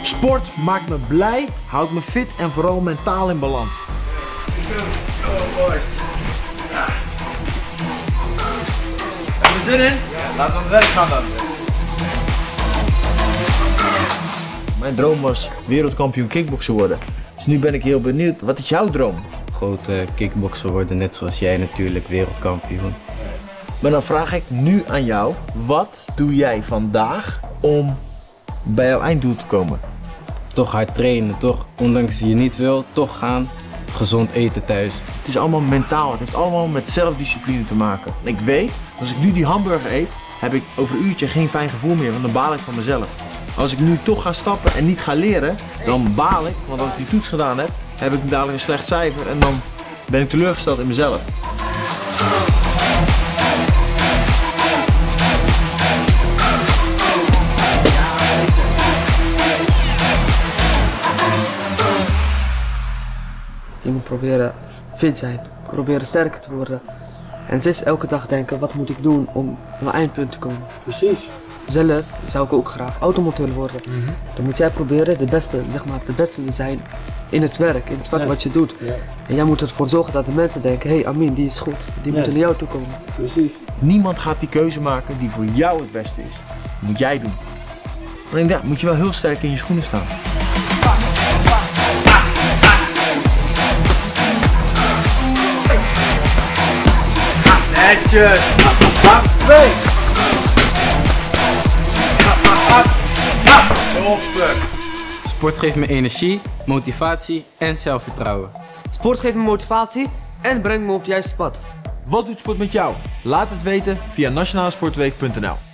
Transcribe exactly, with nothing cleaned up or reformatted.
Sport maakt me blij, houdt me fit en vooral mentaal in balans. Oh boys. Ja. Heb je er zin in? Ja. Laten we aan het werk gaan dan. Mijn droom was wereldkampioen kickboksen worden. Dus nu ben ik heel benieuwd, wat is jouw droom? Grote kickbokser worden, net zoals jij natuurlijk, wereldkampioen. Maar dan vraag ik nu aan jou, wat doe jij vandaag om bij jouw einddoel te komen? Toch hard trainen, toch? Ondanks je niet wil, toch gaan. Gezond eten thuis. Het is allemaal mentaal, het heeft allemaal met zelfdiscipline te maken. En ik weet, als ik nu die hamburger eet, heb ik over een uurtje geen fijn gevoel meer, want dan baal ik van mezelf. Als ik nu toch ga stappen en niet ga leren, dan baal ik, want als ik die toets gedaan heb, heb ik dadelijk een slecht cijfer en dan ben ik teleurgesteld in mezelf. Je moet proberen fit zijn, proberen sterker te worden. En steeds elke dag denken, wat moet ik doen om naar mijn eindpunt te komen. Precies. Zelf zou ik ook graag automonteur worden. Mm-hmm. Dan moet jij proberen de beste, zeg maar, de beste te zijn in het werk, in het vak ja. wat je doet. Ja. En jij moet ervoor zorgen dat de mensen denken, hé hey, Amin, die is goed, die ja. moet naar jou toe komen. Precies. Niemand gaat die keuze maken die voor jou het beste is. Dat moet jij doen. Maar ik denk, moet je wel heel sterk in je schoenen staan. Netjes! Twee! Sport geeft me energie, motivatie en zelfvertrouwen. Sport geeft me motivatie en brengt me op het juiste pad. Wat doet sport met jou? Laat het weten via nationale sportweek punt n l.